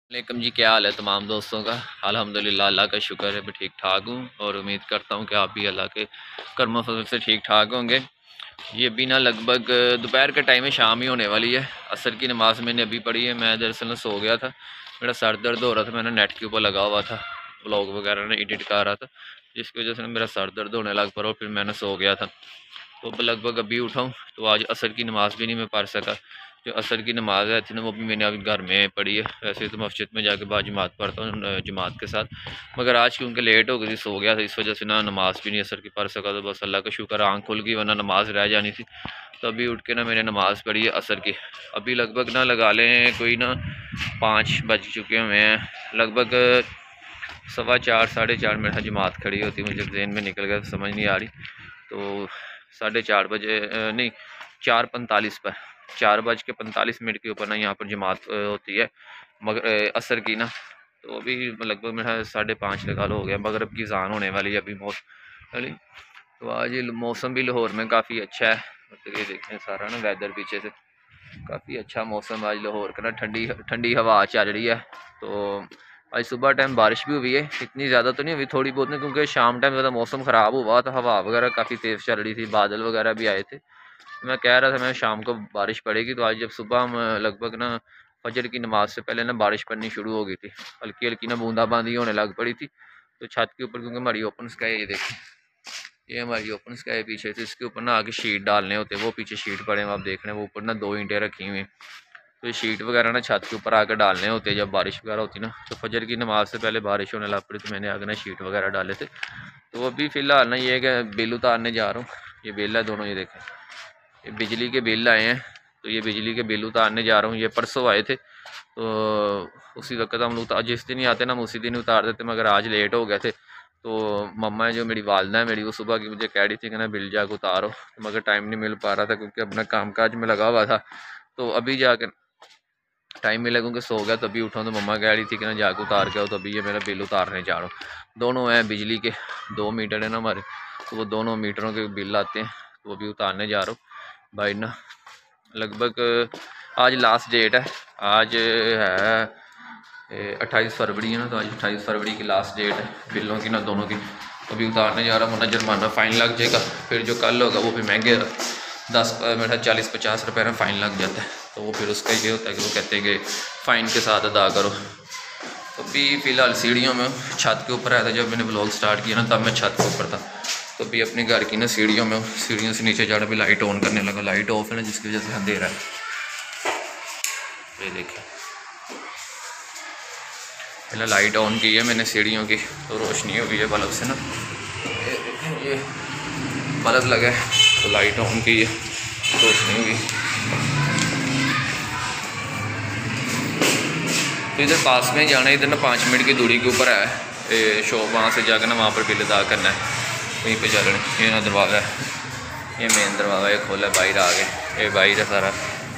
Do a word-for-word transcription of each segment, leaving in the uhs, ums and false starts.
वालेकुम जी, क्या हाल है तमाम दोस्तों का। अल्हम्दुलिल्लाह, अल्लाह का शुक्र है मैं ठीक ठाक हूँ और उम्मीद करता हूँ कि आप भी अल्लाह के कर्म फजल से ठीक ठाक होंगे। ये भी ना लगभग दोपहर के टाइम में शाम ही होने वाली है। असर की नमाज़ मैंने अभी पढ़ी है। मैं दरअसल सो गया था, मेरा सर दर्द हो रहा था, मैंने नेट के ऊपर लगा हुआ था, ब्लॉग वगैरह ने एडिट कर रहा था, जिसकी वजह से मेरा सर दर्द होने लग पड़ा और फिर मैंने सो गया था। तो लगभग अभी उठा हूँ, तो आज असर की नमाज़ भी नहीं मैं पढ़ सका। जो असर की नमाज़ है थी ना, वो भी मैंने अभी घर में पढ़ी है। वैसे तो मस्जिद में जाके बाद जमात पढ़ता हूँ जमात के साथ, मगर आज क्योंकि लेट हो गई थी, सो गया था, इस वजह से ना नमाज़ भी नहीं असर की पढ़ सका। तो बस अल्लाह का शुक्र, आँख खुल गई, वरना नमाज़ रह जानी थी। तो अभी उठ के ना मैंने नमाज़ पढ़ी है असर की। अभी लगभग ना लगा लें कोई ना पाँच बज चुके हुए हैं, लगभग सवा चार साढ़े चार मेरे जमात खड़ी होती, मुझे जहन में निकल गया, समझ नहीं आ रही। तो साढ़े चार बजे नहीं, चार पैंतालीस पर, चार बज के पैंतालीस मिनट के ऊपर ना यहाँ पर जमात होती है मगर असर की ना। तो अभी लगभग मेरा साढ़े पाँच लगा लो हो गया, मगरब की अज़ान होने वाली है अभी मौसम। तो आज मौसम भी लाहौर में काफ़ी अच्छा है, मतलब ये देखें सारा ना वेदर पीछे से काफ़ी अच्छा मौसम आज लाहौर का ना, ठंडी ठंडी हवा चल रही है। तो आज सुबह टाइम बारिश भी हुई है, इतनी ज़्यादा तो नहीं हुई, थोड़ी बहुत नहीं, क्योंकि शाम टाइम ज़्यादा मौसम ख़राब हुआ था, हवा वगैरह काफ़ी तेज़ चल रही थी, बादल वगैरह भी आए थे। मैं कह रहा था मैं शाम को बारिश पड़ेगी, तो आज जब सुबह हम लगभग ना फजर की नमाज से पहले ना बारिश पड़नी शुरू हो गई थी, हल्की हल्की ना बूंदाबांदी होने लग पड़ी थी। तो छत के ऊपर, क्योंकि हमारी ओपन स्काई, ये देखें ये हमारी ओपन स्काई पीछे थी, इसके ऊपर ना आगे शीट डालने होते, वो पीछे शीट पड़े हैं आप देख रहे हैं, वो ऊपर ना दो ईंटें रखी हुई हैं। तो ये शीट वगैरह ना छत के ऊपर आकर डालने होते हैं जब बारिश वगैरह होती ना। तो फजर की नमाज से पहले बारिश होने लग पड़ी, तो मैंने आगे ना शीट वगैरह डाले थे। तो अभी फ़िलहाल ना ये कि बिल उतारने जा रहा हूँ, ये बिल है दोनों, ये देखें ये बिजली के बिल आए हैं, तो ये बिजली के बिल उतारने जा रहा हूँ। ये परसों आए थे, तो उसी वक्त हम उतार, जिस दिन ही आते ना हम उसी दिन उतार देते, मगर आज लेट हो गए थे। तो मम्मा है जो मेरी वालदा है मेरी, वो सुबह की मुझे कह रही थी कि ना बिल जाके उतारो, तो मगर टाइम नहीं मिल पा रहा था क्योंकि अपना कामकाज में लगा हुआ था। तो अभी जाकर टाइम मिला क्योंकि सो गया, तभी उठा, तो मम्मा कह रही थी कि ना जाके उतार के आओ, तो अभी ये मेरा बिल उतारने जा रहा हूँ। दोनों हैं बिजली के, दो मीटर है ना हमारे, तो वो दोनों मीटरों के बिल आते हैं, तो वो भी उतारने जा रहा हूँ भाई ना। लगभग आज लास्ट डेट है, आज है अट्ठाईस फरवरी है ना, तो आज अट्ठाईस फरवरी की लास्ट डेट है बिलों की ना, दोनों की। अभी उतारने जा रहा हूँ, वरना जुर्माना फ़ाइन लग जाएगा, फिर जो कल होगा वो भी महंगे, दस मेरा चालीस पचास रुपये में फ़ाइन लग जाता है। तो वो फिर उसका ये होता है कि वो कहते हैं कि फ़ाइन के साथ अदा करो। तो अभी फ़िलहाल सीढ़ियों में, छत के ऊपर आया था जब मैंने ब्लॉग स्टार्ट किया ना, तब मैं छत के ऊपर था। तो अभी अपने घर की ना सीढ़ियों में, सीढ़ियों से नीचे जाकर भी लाइट ऑन करने लगा, लाइट ऑफ है ना, जिसकी वजह से अंधेरा है। ये देखिए पहले लाइट ऑन की है मैंने सीढ़ियों की, तो रोशनी हो गई है बल्ब से ना, ये देखें ये बल्ब लगा है, तो लाइट ऑन की है, रोशनी हुई। तो इधर पास में जाना है, इधर ना पाँच मिनट की दूरी के ऊपर है शॉप, वहाँ से जाकर ना वहाँ पर बिल अदा करना है, वहीं पे चल रहे। ये ना दरवाज़ा है, ये मेन दरवाज़ा, ये खोला, बाहर आ गए, ये बाहर है सारा।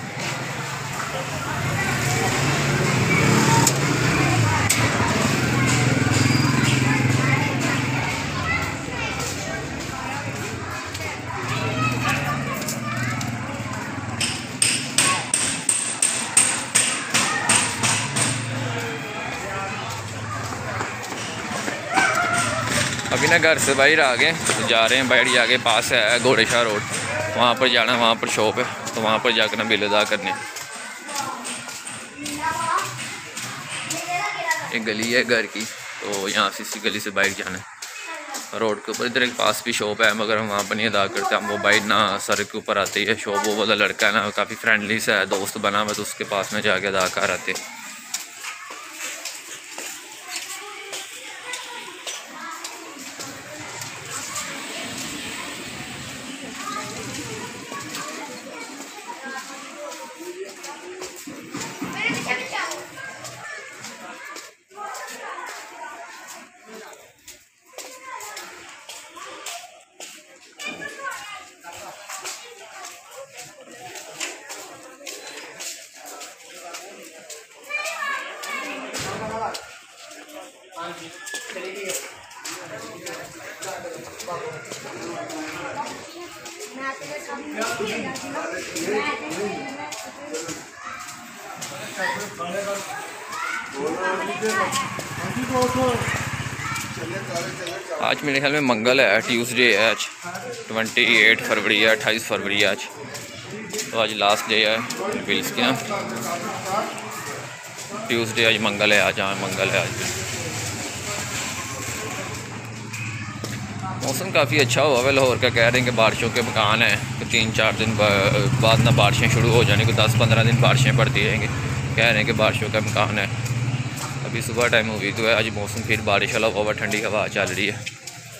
अभी ना घर से बाहर आ गए, तो जा रहे हैं बाहर जाके, पास है घोड़े शाह रोड, वहाँ पर जाना, वहाँ पर शॉप है, तो वहाँ पर जाकर ना बिल अदा करने। एक गली है घर की, तो यहाँ से इसी गली से बाइक जाना है रोड के ऊपर। इधर एक पास भी शॉप है, मगर हम वहाँ पर नहीं अदा करते, हम वो बाइक ना सड़क के ऊपर आती है शॉप। वो वाला लड़का है ना काफ़ी फ्रेंडली सा है, दोस्त बना हुआ, तो उसके पास में जाके अदा कर आते। आज मेरे ख्याल में मंगल है, ट्यूसडे है आज, ट्वेंटी एट फरवरी है, अट्ठाईस फरवरी है आज। तो आज लास्ट डे है बिल्स की ना, ट्यूसडे आज मंगल है, आज हाँ मंगल है आज। मौसम काफ़ी अच्छा हुआ है लाहौर का, कह रहे हैं कि बारिशों के मकान है कि तीन चार दिन बाद ना बारिशें शुरू हो जाने को, दस पंद्रह दिन बारिशें पड़ती रहेंगी, कह रहे हैं कि बारिशों का मकान है। अभी सुबह टाइम हुई तो है, आज मौसम फिर बारिश वाला हुआ, ठंडी हवा चल रही है।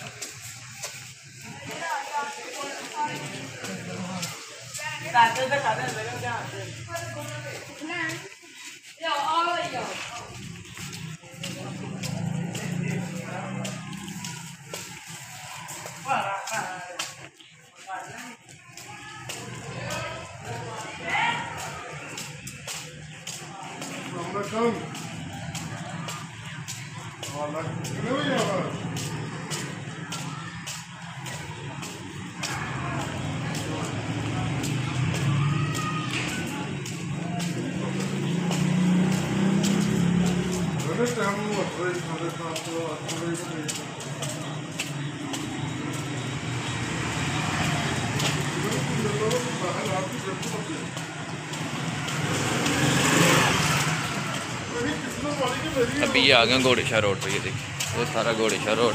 अभी ये आ गए घोड़ेशाह रोड पे, ये देखिए वो सारा घोड़ेशाह रोड।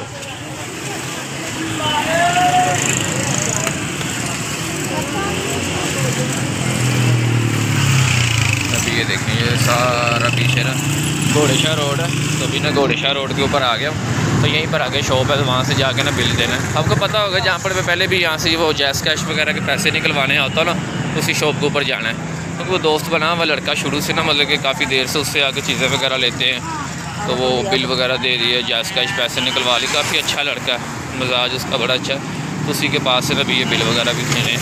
अभी ये देखें ये सारा पीछे ना घोड़ेशाह रोड है। तो अभी ना घोड़ेशाह रोड के ऊपर आ गया, तो यहीं पर आगे शॉप है, तो वहाँ से जाके ना बिल देना है। आपको पता होगा जहाँ पर पहले भी यहाँ से वो जैस कैश वगैरह के पैसे निकलवाने आता ना, उसी शॉप के ऊपर जाना है। क्योंकि वो दोस्त बना हुआ लड़का शुरू से ना, मतलब कि काफ़ी देर से उससे आके चीज़ें वगैरह लेते हैं, तो वो बिल वगैरह दे दिए, जैस कैश पैसे निकलवा ली। काफ़ी अच्छा लड़का है, मिजाज उसका बड़ा अच्छा है, तो उसी के पास से ना भी ये बिल वगैरह भी देने।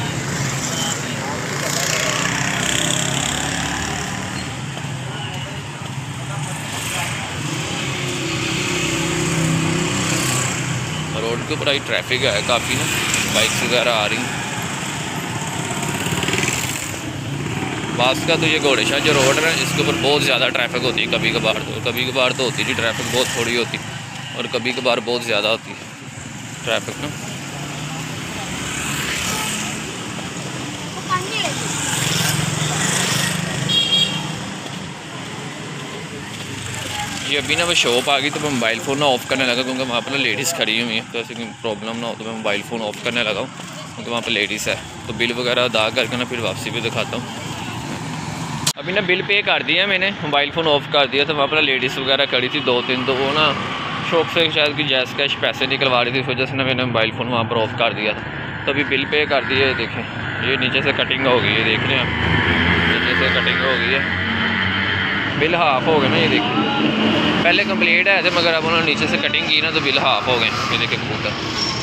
रोड के ऊपर आई ट्रैफिक है काफ़ी ना, बाइक्स वगैरह आ रही। बास का तो ये घोड़ेशाह जो रोड है इसके ऊपर बहुत ज़्यादा ट्रैफिक होती है, कभी कभार तो कभी कभार तो होती है ट्रैफिक, बहुत थोड़ी होती, और कभी कभार बहुत ज़्यादा होती है ट्रैफिक ना। ये अभी ना वो शॉप आ गई, तो मैं मोबाइल फ़ोन ना ऑफ़ करने लगा, क्योंकि वहाँ पर ना लेडीज़ खड़ी हुई हैं, तो ऐसी कोई प्रॉब्लम ना हो, तो मैं मोबाइल फ़ोन ऑफ़ करने लगा हूँ, क्योंकि वहाँ पर लेडीज़ है। तो बिल वगैरह अदा करके ना फिर वापसी भी दिखाता हूँ। अभी ना बिल पे कर दिया मैंने, मोबाइल फ़ोन ऑफ़ कर दिया, तो वहाँ पर लेडीज़ वगैरह खड़ी थी दो तीन, तो वो ना शॉप से शायद कि जैस कैश पैसे निकलवा रही थी, इस वजह से ना मैंने मोबाइल फ़ोन वहाँ पर ऑफ़ कर दिया था। तो अभी बिल पे कर दिया, ये देखें ये नीचे से कटिंग हो गई है, देख रहे हैं आप, नीचे से कटिंग हो गई है, बिल हाफ़ हो गए ना। ये देखिए पहले कंप्लीट है थे, मगर अब उन्होंने नीचे से कटिंग की ना, तो बिल हाफ़ हो गए। ये देखें कबूतर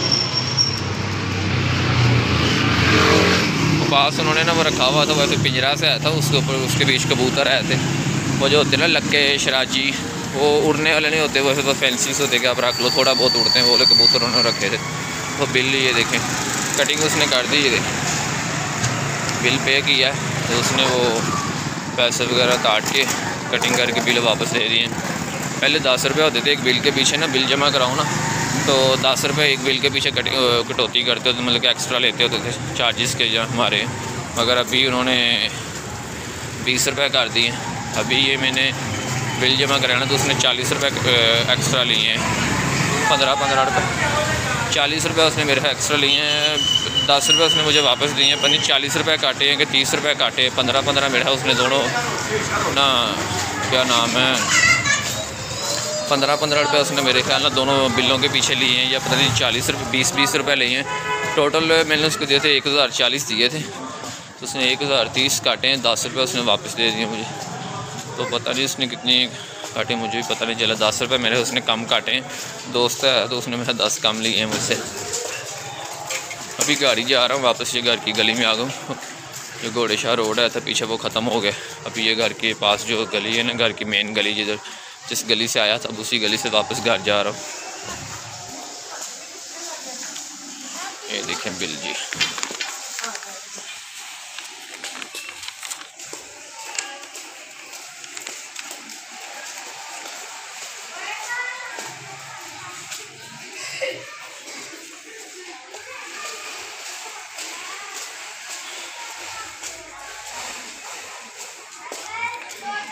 पास उन्होंने ना वो रखा हुआ था, वैसे पिंजरा से आया था, उसके ऊपर उसके बीच कबूतर आए थे, वो जो होते हैं ना लक्के शराजी, वो उड़ने वाले नहीं होते, वैसे तो फैंसी से होते कि आप रख लो, थोड़ा बहुत उड़ते हैं, वो वाले कबूतर उन्होंने रखे थे। वो बिल ये देखें कटिंग उसने कर दी, ये देखें बिल पे किया, तो उसने वो पैसे वगैरह काट के कटिंग करके बिल वापस दे दिए। पहले दस रुपये होते थे एक बिल के पीछे ना, बिल जमा कराओ ना तो दस रुपये एक बिल के पीछे कटौती करते होते, मतलब कि एक्स्ट्रा लेते होते थे चार्जेस के जो हमारे, मगर अभी उन्होंने बीस रुपये कर दिए। अभी ये मैंने बिल जमा कराना तो उसने चालीस रुपये एक्स्ट्रा लिए हैं, पंद्रह पंद्रह रुपये चालीस रुपये उसने मेरे से एक्स्ट्रा लिए हैं, दस रुपये उसने मुझे वापस दिए हैं, पता चालीस रुपये काटे हैं कि तीस रुपये काटे, पंद्रह पंद्रह मेरा उसने दोनों ना क्या नाम है पंद्रह पंद्रह रुपये उसने मेरे ख्याल ना दोनों बिलों के पीछे लिए हैं, या पता नहीं चालीस रुपये बीस बीस रुपये लिए हैं। टोटल मैंने उसको दिए थे एक हज़ार चालीस दिए थे, तो उसने एक हज़ार तीस काटे हैं, दस रुपये उसने वापस दे दिए मुझे। तो पता नहीं उसने कितनी काटे, मुझे भी पता नहीं चला, दस रुपये मेरे उसने कम काटे हैं। दोस्त है तो उसने मेरा दस कम लिए हैं मुझसे। अभी गाड़ी जा रहा हूँ वापस, ये घर की गली में आ गया हूँ, जो घोड़ेशाह रोड है था पीछे वो ख़त्म हो गया। अभी ये घर के पास जो गली है ना, घर की मेन गली जिधर जिस गली से आया था, उसी गली से वापस घर जा रहा हूँ। ये देखें बिल जी,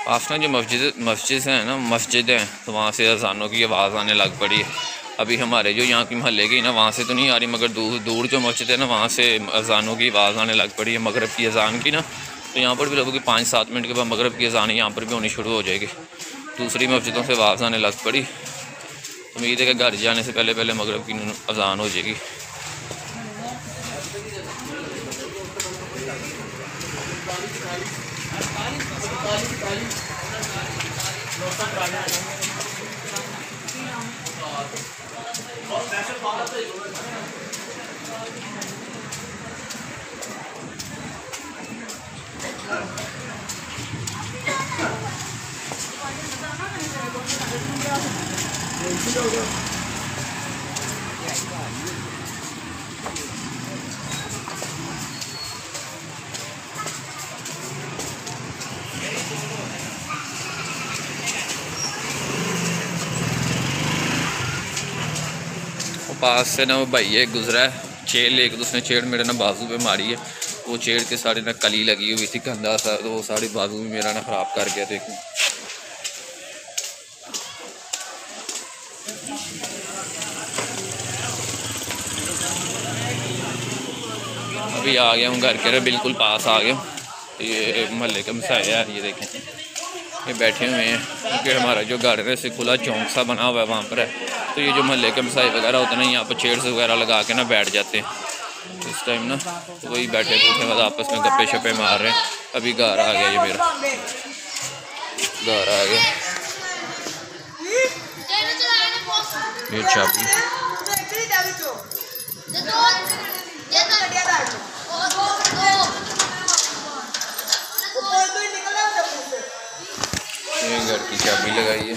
पास में जो मस्जिद मस्जिद हैं ना मस्जिद हैं तो वहाँ से अजानों की आवाज़ आने लग पड़ी है। अभी हमारे जो यहाँ की मोहल्ले की ना वहाँ से तो नहीं आ रही, मगर दूर दूर जो मस्जिद है ना वहाँ से अजानों की आवाज़ आने लग पड़ी है, मगरब की अजान की ना। तो यहाँ पर भी लगभग पाँच सात मिनट के बाद मगरब की अजान यहाँ पर भी होनी शुरू हो जाएगी। दूसरी मस्जिदों से आवाज़ आने लग पड़ी। उम्मीद है कि घर जाने से पहले पहले मगरब की अजान हो जाएगी। पास से ना वो भाई एक गुजरा है, छेड़ लेके उसने छेड़ मेरे ना बाजू पे मारी है। वो छेड़ के सारे ना कली लगी हुई थी गंदा सा, तो वो सारी बाजू भी मेरा ना ख़राब कर गया। देखो अभी आ गया हूँ घर के बिल्कुल पास आ गया हूँ। ये महल्ले का मसाया है, ये देखें ये बैठे हुए हैं क्योंकि हमारा जो घर है से खुला चौंक सा बना हुआ है वहाँ पर है। तो ये जो महल्ले के मसाई वगैरह होते हैं ना यहाँ पर चेयर्स वगैरह लगा के ना बैठ जाते हैं इस टाइम ना। तो वही बैठे बैठे बाद आपस में गप्पे शप्पे मार रहे हैं। अभी घर आ गया, ये मेरा घर आ गया। ये चाबी ये घर की चाबी लगाई है,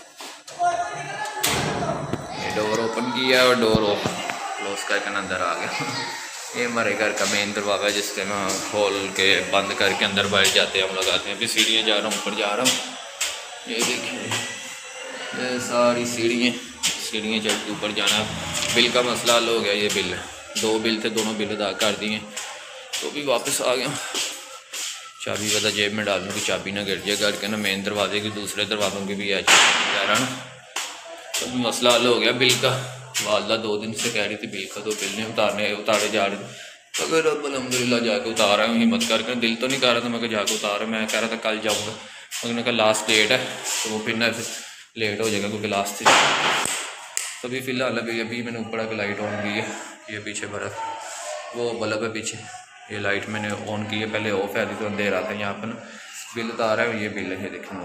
ये डोर ओपन किया और डोर क्लोज करके अंदर आ गया। ये हमारे घर का मेन दरवाज़ा है जिससे मैं खोल के बंद करके अंदर बैठ जाते हैं हम लगाते हैं। अभी सीढ़ियाँ जा रहा हूँ, ऊपर जा रहा हूँ। ये देखिए ये सारी सीढ़ियाँ सीढ़ियाँ चढ़ के ऊपर जाना। बिल का मसला हल हो गया, ये बिल है, दो बिल थे, दोनों बिल अदा कर दिए। तो भी वापस आ गया। चाबी पता जेब में डालने की चाबी ना गिर जाए। घर के ना मेन दरवाजे की दूसरे दरवाज़ों की भी है वगैरह ना। तो भी मसला हल हो गया बिल का। वालदा दो दिन से कह रही थी बिल का, तो बिल नहीं उतारने उतारे जा रहे थे। अगर अब अलहमदिल्ला जाके उतारा हूँ, हिम्मत करके। दिल तो नहीं कर रहा था मैं जाके उतारा, मैं कह रहा था कल जाऊँगा, मगर कल लास्ट डेट है तो वो फिर ना लेट हो जाएगा क्योंकि लास्ट थी। तो अभी फ़िलहाल अभी अभी मैंने ऊपर आके लाइट ऑन की है। ये पीछे बर्फ़ वो बल्ब है पीछे, ये लाइट मैंने ऑन की है, पहले ऑफ है तो अंधेरा था। यहाँ पर ना बिल उतारा है, ये बिल है, ये देखें।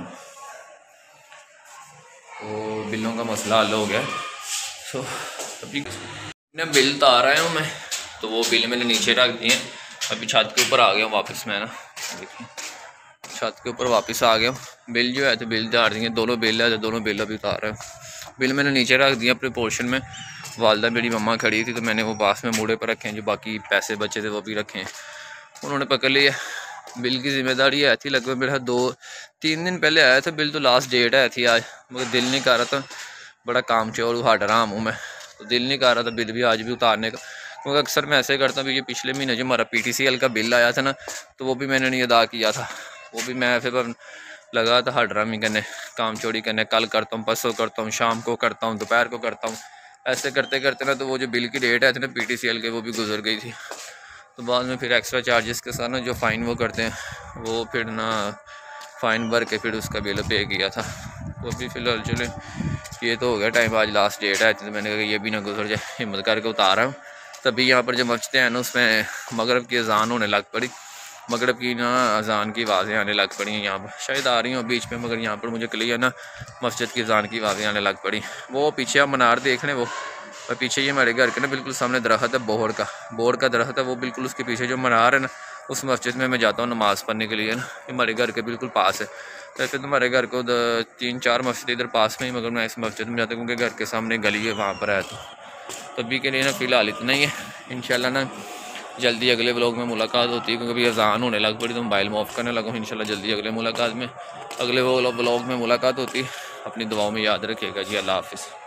तो बिलों का मसला हल हो गया। तो अभी मैं बिल उतारा हूँ मैं, तो वो बिल मैंने नीचे रख दिए। अभी छत के ऊपर आ गया हूँ वापस मैं ना, देखिए छत के ऊपर वापस आ गया हूँ। बिल जो है तो बिल उतार दिए, दोनों बिल है तो दोनों बिल अभी उतार रहे हैं। बिल मैंने नीचे रख दिया अपने पोर्शन में। वालदा मेरी मम्मा खड़ी थी तो मैंने वो पास में मूड़े पर रखे हैं, जो बाकी पैसे बचे थे वो भी रखे हैं, उन्होंने पकड़ लिया। बिल की जिम्मेदारी है थी लगभग मेरा दो तीन दिन पहले आया था बिल, तो लास्ट डेट है थी आज, मगर दिल नहीं कर रहा था, बड़ा काम चोर हार्ड राम हूँ मैं, तो दिल नहीं कर रहा था बिल भी आज भी उतारने का। क्योंकि अक्सर मैं ऐसे करता हूँ। ये पिछले महीने जो हमारा पी टी सी एल का बिल आया था ना, तो वो भी मैंने नहीं अदा किया था, वो भी मैं फिर लगा था हार्ड रामी करने, काम चोरी करने। कल करता हूँ, परसों करता हूँ, शाम को करता हूँ, दोपहर को करता हूँ, ऐसे करते करते ना तो वो जो बिल की डेट है थी ना पी टी सी एल के, वो भी गुजर गई थी। तो बाद में फिर एक्स्ट्रा चार्जेस के साथ ना जो फ़ाइन वो करते हैं, वो फिर ना फ़ाइन भर के फिर उसका बिल पे किया था। तो अभी फ़िलहाल चले, ये तो हो गया टाइम, आज लास्ट डेट है, तो मैंने कहा ये भी ना गुजर जाए, हिम्मत करके उतार रहा हूँ। तभी यहाँ पर जो मस्जिदें हैं ना उसमें मगरब की अजान होने लग पड़ी, मगरब की ना अजान की आवाज़ें आने लग पड़ी हैं। यहाँ पर शायद आ रही हूँ बीच में, मगर यहाँ पर मुझे क्लियर ना मस्जिद की अजान की आवाज़ें आने लग पड़ी। वो पीछे आप मनार देख लें, वो और पीछे ये हमारे घर के ना बिल्कुल सामने दरख्त है, बोहर का बोहर का दरख्त है, वो बिल्कुल उसके पीछे जो मनार है ना, उस मस्जिद में मैं जाता हूँ नमाज़ पढ़ने के लिए ना, हमारे घर के बिल्कुल पास है। तो ऐसे तो हमारे घर को तीन चार मस्जिद इधर पास में ही, मगर मैं इस मस्जिद में जाता हूँ क्योंकि घर के सामने गली है, वहाँ पर है। तो तभी के लिए ना फ़िलहाल इतना ही है। इंशाल्लाह ना जल्दी अगले व्लॉग में मुलाकात होती है, क्योंकि अभी अजान होने लग पड़ी तो मोबाइल में ऑफ करने लगा हूँ। इंशाल्लाह जल्दी अगले मुलाकात में अगले वो व्लॉग में मुलाकात होती है। अपनी दुआओं में याद रखिएगा जी। अल्लाह हाफ़िज़।